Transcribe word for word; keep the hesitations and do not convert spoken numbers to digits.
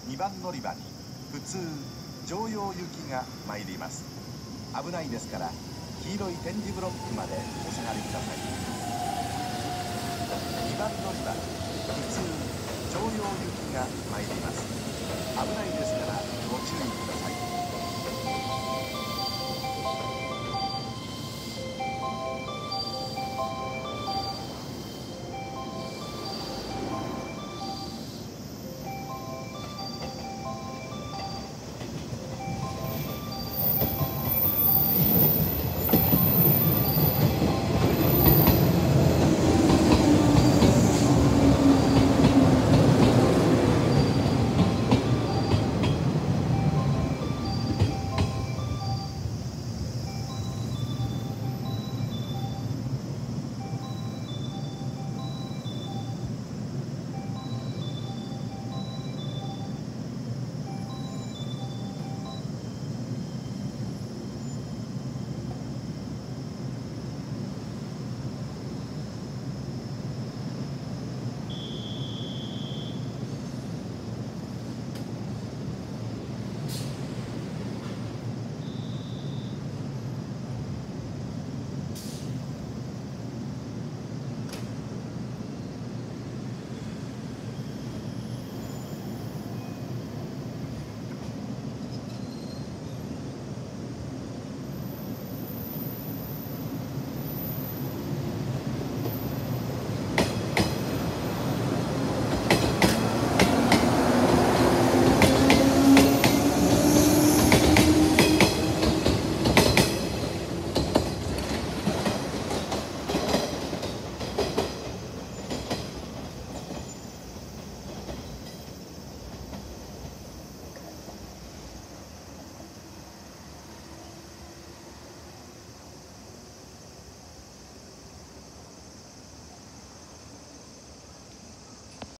にばん乗り場に普通常用行きが参ります。危ないですから黄色い点字ブロックまでお下がりください。にばん乗り場に普通常用行きが参ります。危ないですからご注意ください。